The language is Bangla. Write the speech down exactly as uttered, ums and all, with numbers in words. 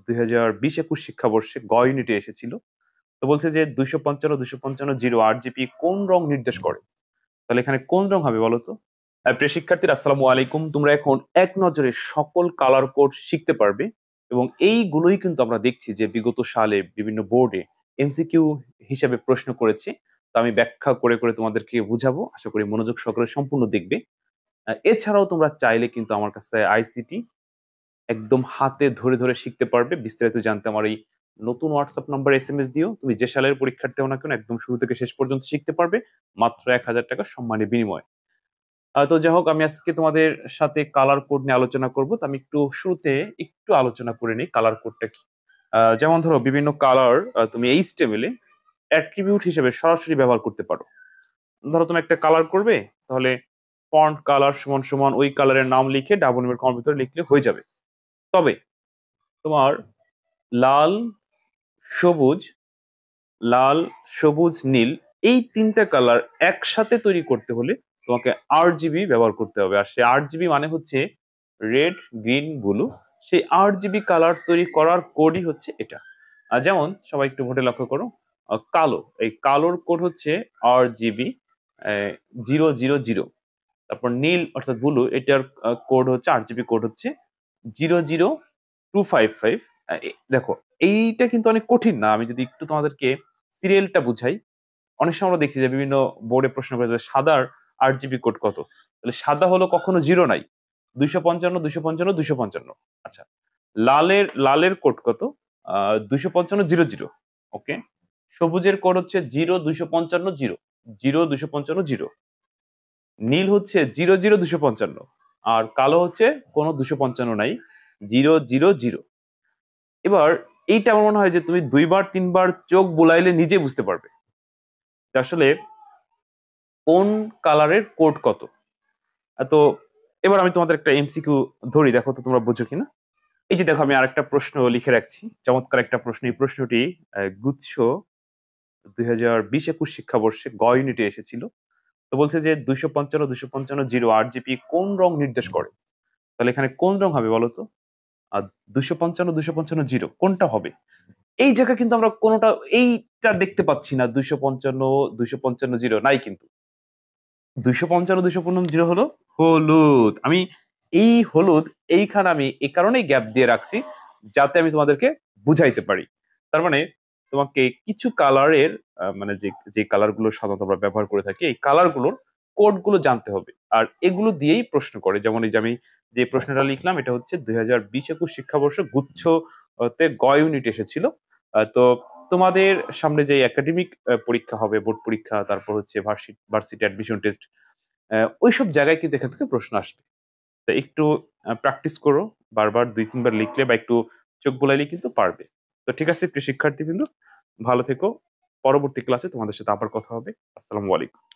দুই হাজার বিশ একুশ শিক্ষাবর্ষে গ ইউনিটে এসেছিল। তো বলছে যে দুইশো পঞ্চান্ন দুইশো পঞ্চান্ন জিরো আট জিপি কোন রং নির্দেশ করে? তাহলে এখানে কোন রং হবে বলো তো? আহ, প্রিয় শিক্ষার্থীরা আসসালামু আলাইকুম। তোমরা এখন এক নজরে সকল কালার কোড শিখতে পারবে এবং এইগুলোই কিন্তু আমরা দেখছি যে বিগত সালে বিভিন্ন বোর্ডে এমসিকিউ হিসেবে প্রশ্ন করেছে। তো আমি ব্যাখ্যা করে করে তোমাদেরকে বুঝাবো, আশা করি মনোযোগ সহকারে সম্পূর্ণ দেখবে। আহ, এছাড়াও তোমরা চাইলে কিন্তু আমার কাছে আইসিটি একদম হাতে ধরে ধরে শিখতে পারবে। বিস্তারিত জানতে আমার এই নতুন WhatsApp number S M S দিও। তুমি যে সালের পরীক্ষার্থী হও না কেন একদম শুরু থেকে শেষ পর্যন্ত শিখতে পারবে মাত্র এক হাজার টাকা সম্মানের বিনিময়ে। আহ, তো যাই হোক, আমি আজকে তোমাদের সাথে কালার কোড নিয়ে আলোচনা করব। তো আমি একটু শুরুতে একটু আলোচনা করে নিই কালার কোডটা কি। আহ, যেমন ধরো বিভিন্ন কালার তুমি এইচ টেবিলে অ্যাট্রিবিউট হিসেবে সরাসরি ব্যবহার করতে পারো। ধরো তুমি একটা কালার করবে, তাহলে ফন্ট কালার সমান সমান ওই কালারের নাম লিখে ডাবল এর কমার ভিতরে লিখলে হয়ে যাবে। তবে তোমার লাল, সবুজ, লাল, সবুজ, নীল এই তিনটা কালার একসাথে তৈরি করতে হলে তোমাকে আট জিবি ব্যবহার করতে হবে। আর সেই আট জিবি মানে হচ্ছে রেড, গ্রিন, ব্লু। সেই আট জিবি কালার তৈরি করার কোডই হচ্ছে এটা। আর যেমন সবাই একটু ভোটে লক্ষ্য করো, আহ, কালো, এই কালোর কোড হচ্ছে আট জিবি জিরো জিরো জিরো। তারপর নীল অর্থাৎ ব্লু, এটার কোড হচ্ছে আট জিবি কোড হচ্ছে zero zero two five five. দেখো, এইটা কিন্তু অনেক কঠিন না। আমি যদি একটু তোমাদেরকে সিরিয়ালটা বুঝাই, অনেক সময় আমরা দেখি যে বিভিন্ন বোর্ডে প্রশ্ন করে যে সাদার আট জিবি কোড কত। তাহলে সাদা হলো কখনো জিরো নাই, দুইশো পঞ্চান্ন দুইশো পঞ্চান্ন দুইশো পঞ্চান্ন। আচ্ছা, লালের লালের কোড কত? আহ দুইশো পঞ্চান্ন জিরো জিরো। ওকে। সবুজের কোড হচ্ছে জিরো দুইশো পঞ্চান্ন জিরো জিরো দুইশো পঞ্চান্ন জিরো। নীল হচ্ছে জিরো জিরো দুশো পঞ্চান্ন। আর কালো হচ্ছে কোনো দুশো পঞ্চান্ন নাই, জিরো জিরো জিরো। এবার এইটা আমার মনে হয় যে তুমি দুইবার তিনবার চোখ বুলাইলে নিজে বুঝতে পারবে যে আসলে কোন কালারের কোড কত। আহ, তো এবার আমি তোমাদের একটা এমসিকিউ ধরি, দেখো তো তোমরা বুঝো কিনা। এই যে দেখো, আমি আরেকটা প্রশ্ন লিখে রাখছি, চমৎকার একটা প্রশ্ন। এই প্রশ্নটি আহ, গুচ্ছ দুই হাজার বিশ একুশ শিক্ষাবর্ষে গ ইউনিটে এসেছিল। তো বলছে যে দুইশো পঞ্চান্ন দুইশো পঞ্চান্ন জিরো আট জিপি কোন রং নির্দেশ করে? তাহলে এখানে কোন রং হবে বলো তো? আর দুইশো পঞ্চান্ন দুইশো পঞ্চান্ন জিরো কোনটা হবে? এই জায়গায় কিন্তু আমরা কোনোটা এইটা দেখতে পাচ্ছি না। দুইশো পঞ্চান্ন দুইশো পঞ্চান্ন জিরো নাই কিন্তু। দুইশো পঞ্চান্ন দুইশো পঞ্চান্ন জিরো হলো হলুদ। আমি এই হলুদ এইখানে আমি এই কারণেই গ্যাপ দিয়ে রাখছি যাতে আমি তোমাদেরকে বুঝাইতে পারি। তার মানে তোমাকে কিছু কালারের মানে যে যে কালার গুলো সাধারণত আমরা ব্যবহার করে থাকি, এই কালার গুলোর কোড গুলো জানতে হবে। আর এগুলো দিয়েই প্রশ্ন করে। যেমন এই যে আমি যে প্রশ্নটা লিখলাম, এটা হচ্ছে দুই হাজার বিশ একুশ শিক্ষাবর্ষ গুচ্ছ তে গ ইউনিট এসেছিল। আহ, তো তোমাদের সামনে যে একাডেমিক পরীক্ষা হবে, বোর্ড পরীক্ষা, তারপর হচ্ছে ভার্সিটি অ্যাডমিশন টেস্ট, ওইসব জায়গায় কিন্তু এখান থেকে প্রশ্ন আসবে। তো একটু প্র্যাকটিস করো, বারবার দুই তিনবার লিখলে বা একটু চোখ বোলাইলে কিন্তু পারবে। তো ঠিক আছে প্রিয় শিক্ষার্থী বিন্দু, ভালো থেকো। পরবর্তী ক্লাসে তোমাদের সাথে আবার কথা হবে। আসসালামু আলাইকুম।